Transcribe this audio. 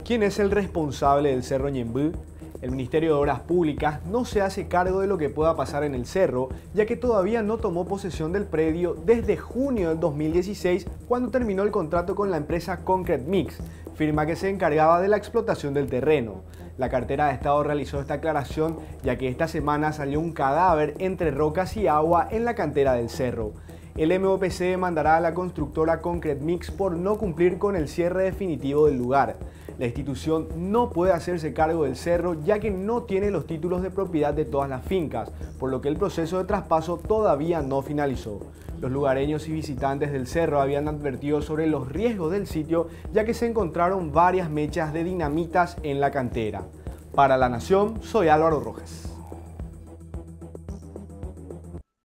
¿Quién es el responsable del Cerro Ñemby? El Ministerio de Obras Públicas no se hace cargo de lo que pueda pasar en el cerro, ya que todavía no tomó posesión del predio desde junio del 2016, cuando terminó el contrato con la empresa Concrete Mix, firma que se encargaba de la explotación del terreno. La cartera de Estado realizó esta aclaración, ya que esta semana salió un cadáver entre rocas y agua en la cantera del cerro. El MOPC demandará a la constructora Concrete Mix por no cumplir con el cierre definitivo del lugar. La institución no puede hacerse cargo del cerro, ya que no tiene los títulos de propiedad de todas las fincas, por lo que el proceso de traspaso todavía no finalizó. Los lugareños y visitantes del cerro habían advertido sobre los riesgos del sitio, ya que se encontraron varias mechas de dinamitas en la cantera. Para La Nación, soy Álvaro Rojas.